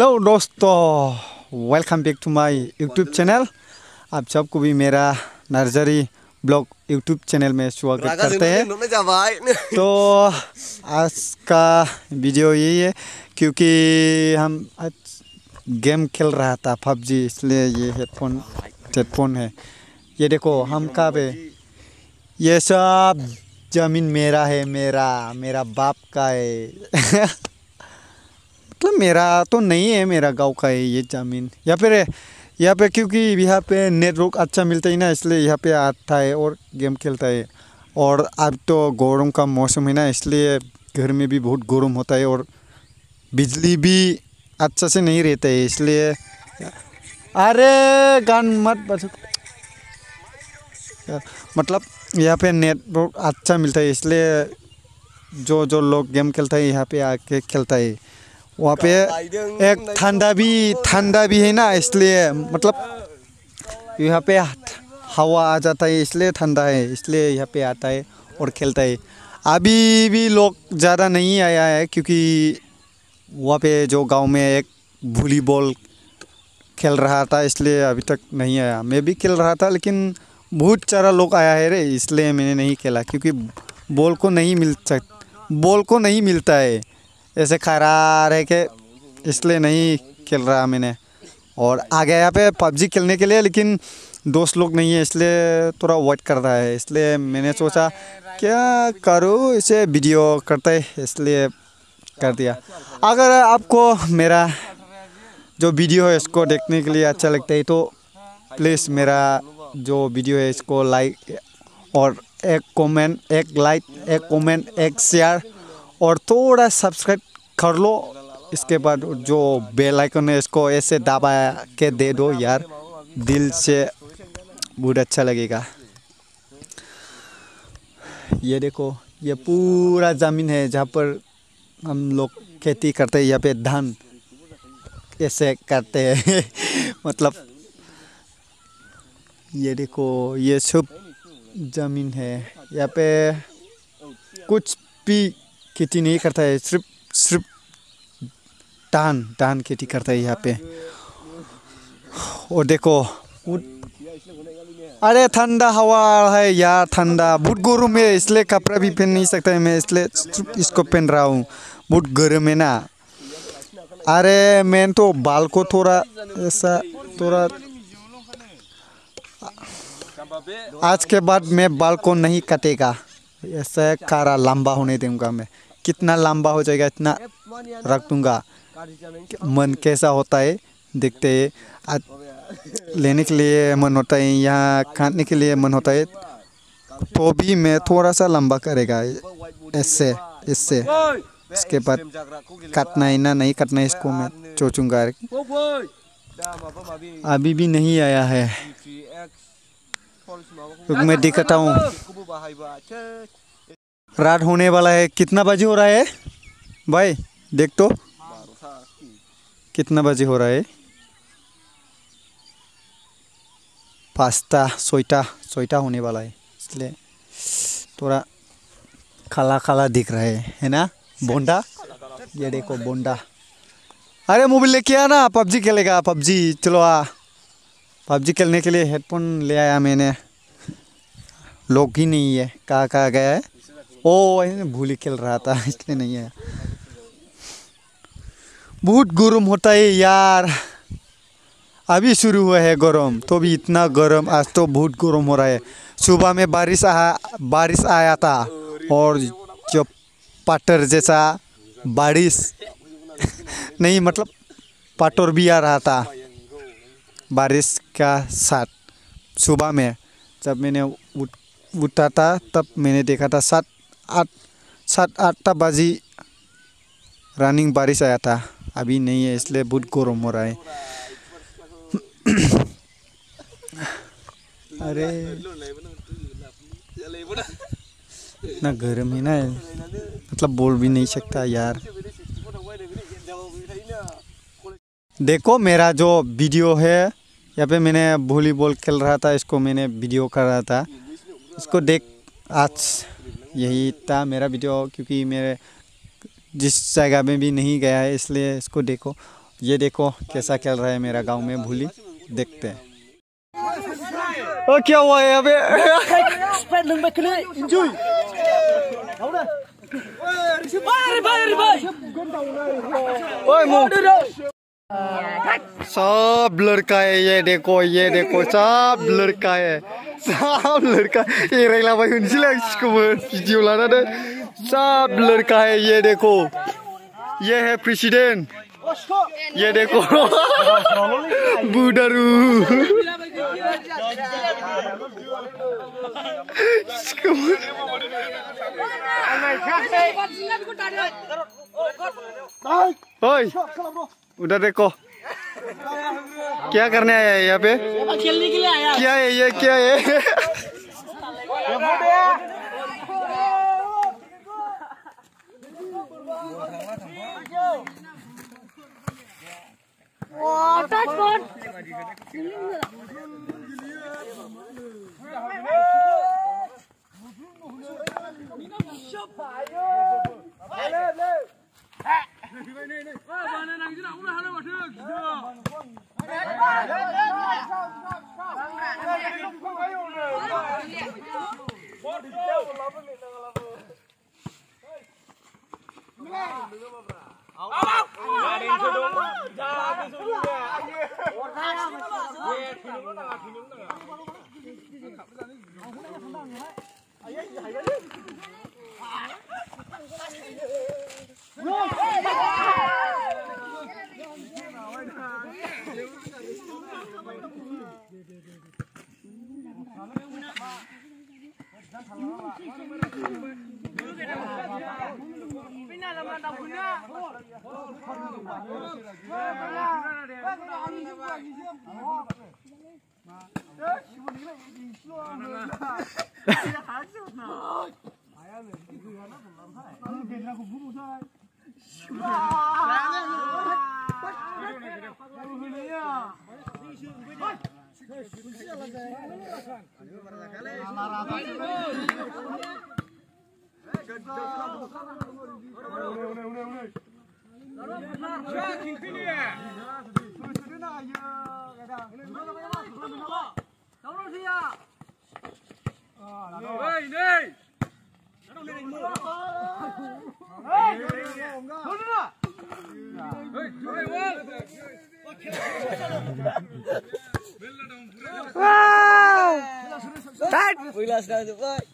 Hello दोस्तों, welcome back to my YouTube channel. आप सबको भी मेरा नर्सरी ब्लॉग यूट्यूब चैनल में स्वागत करते हैं। तो आज का वीडियो यही है क्योंकि हम आज गेम खेल रहा था पबजी, इसलिए ये हेडफोन है। ये देखो हम कहाँ पे, ये सब ज़मीन मेरा है, मेरा बाप का है। मतलब मेरा तो नहीं है, मेरा गांव का है ये ज़मीन। यहाँ पे क्योंकि यहाँ पे नेटवर्क अच्छा मिलता है ना, इसलिए यहाँ पे आता है और गेम खेलता है। और अब तो गर्म का मौसम है ना, इसलिए घर में भी बहुत गर्म होता है और बिजली भी अच्छा से नहीं रहता है, इसलिए अरे गान मत बज। मतलब यहाँ पे नेटवर्क अच्छा मिलता है, इसलिए जो लोग गेम खेलता है यहाँ पे आके खेलता है। वहाँ पे एक ठंडा भी है ना, इसलिए मतलब यहाँ पे हवा आ जाता है, इसलिए ठंडा है, इसलिए यहाँ पे आता है और खेलता है। अभी भी लोग ज़्यादा नहीं आया है क्योंकि वहाँ पे जो गांव में एक वॉलीबॉल खेल रहा था, इसलिए अभी तक नहीं आया। मैं भी खेल रहा था लेकिन बहुत सारा लोग आया है रे, इसलिए मैंने नहीं खेला क्योंकि बॉल को नहीं मिलता है। ऐसे खरार है कि इसलिए नहीं खेल रहा मैंने। और आ गया यहाँ पे पबजी खेलने के लिए, लेकिन दोस्त लोग नहीं है, इसलिए थोड़ा वेट कर रहा है। इसलिए मैंने सोचा क्या करूँ, इसे वीडियो करते, इसलिए कर दिया। अगर आपको मेरा जो वीडियो है इसको देखने के लिए अच्छा लगता है तो प्लीज़ मेरा जो वीडियो है इसको लाइक और एक कमेंट, एक शेयर और थोड़ा सब्सक्राइब कर लो। इसके बाद जो बेल आइकन है इसको ऐसे दबा के दे दो यार, दिल से बहुत अच्छा लगेगा। ये देखो, ये पूरा ज़मीन है जहाँ पर हम लोग खेती करते हैं। यहाँ पे धान ऐसे करते हैं। मतलब ये देखो, ये सब ज़मीन है। यहाँ पे कुछ भी खेती नहीं करता है, सिर्फ धान खेती करता है यहाँ पे। और देखो, अरे ठंडा हवा है यार, ठंडा बहुत गर्म है, इसलिए कपड़ा भी पहन नहीं सकता है मैं, इसलिए सिर्फ इसको पहन रहा हूँ। बहुत गर्म है ना। अरे मैं तो बाल को थोड़ा ऐसा थोड़ा, आज के बाद मैं बाल को नहीं कटेगा, ऐसा कारा लंबा होने दूंगा मैं। कितना लंबा हो जाएगा इतना रख दूंगा। मन कैसा होता है देखते हैं। लेने के लिए मन होता है, यहाँ काटने के लिए मन होता है, तो भी मैं थोड़ा सा लंबा करेगा इससे। इसके बाद काटना है ना, नहीं काटना है इसको मैं सोचूंगा। अभी भी नहीं आया है, तो मैं दिखाता हूँ। रात होने वाला है। कितना बजे हो रहा है भाई, देख तो कितना बजे हो रहा है। 5:06 होने वाला है, इसलिए थोड़ा काला काला दिख रहा है ना बोंडा। ये देखो बोंडा। अरे मोबाइल लेके आना, पबजी खेलेगा। पबजी चलो आ, पबजी खेलने के लिए हेडफोन ले आया मैंने। लोग ही नहीं है, कहाँ गया है। ओ भूली खेल रहा था इसलिए नहीं है। बहुत गर्म होता है यार, अभी शुरू हुआ है गरम, तो भी इतना गरम। आज तो बहुत गरम हो रहा है। सुबह में बारिश आया था और जो पत्थर जैसा बारिश नहीं, मतलब पत्थर भी आ रहा था बारिश का साथ। सुबह में जब मैंने उठा था तब मैंने देखा था 7-8 बजे रनिंग बारिश आया था। अभी नहीं है, इसलिए बहुत गर्म हो रहा है। अरे इतना गर्म है ना, मतलब बोल भी नहीं सकता यार। देखो मेरा जो वीडियो है, यहाँ पे मैंने वॉलीबॉल खेल रहा था, इसको मैंने वीडियो कर रहा था, इसको देख। आज यही था मेरा वीडियो, क्योंकि मेरे जिस जगह में भी नहीं गया है, इसलिए इसको देखो। ये देखो कैसा खेल रहा है मेरा गांव में भूली, देखते हैं। ओ क्या हुआ है अबे? सब लड़का है, ये देखो सब लड़का है, सब लड़का। ये रेला भाई उनसे इसको वीडियो लाना दे। सब लड़का है, ये देखो, ये है प्रेसिडेंट, ये देखो बुडारू। ओए उधर देखो, क्या करने आया है यहाँ पे? खेलने के लिए आया। क्या है ये, क्या है? Wow!